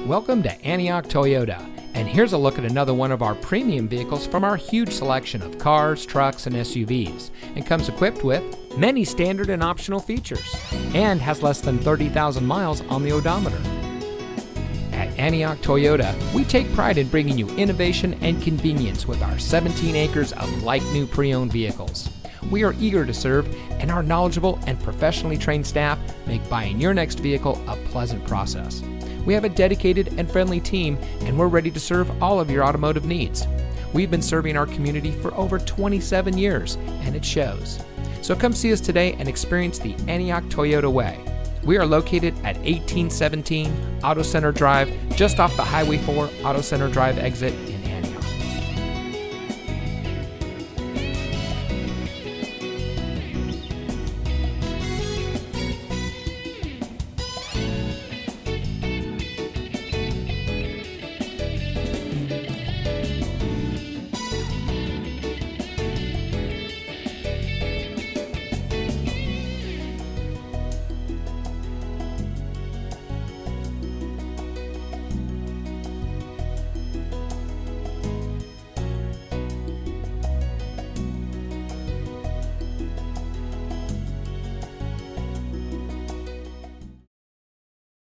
Welcome to Antioch Toyota, and here's a look at another one of our premium vehicles from our huge selection of cars, trucks, and SUVs, and comes equipped with many standard and optional features, and has less than 30,000 miles on the odometer. At Antioch Toyota, we take pride in bringing you innovation and convenience with our 17 acres of like-new pre-owned vehicles. We are eager to serve, and our knowledgeable and professionally trained staff make buying your next vehicle a pleasant process. We have a dedicated and friendly team, and we're ready to serve all of your automotive needs. We've been serving our community for over 27 years, and it shows. So come see us today and experience the Antioch Toyota way. We are located at 1817 Auto Center Drive, just off the Highway 4 Auto Center Drive exit in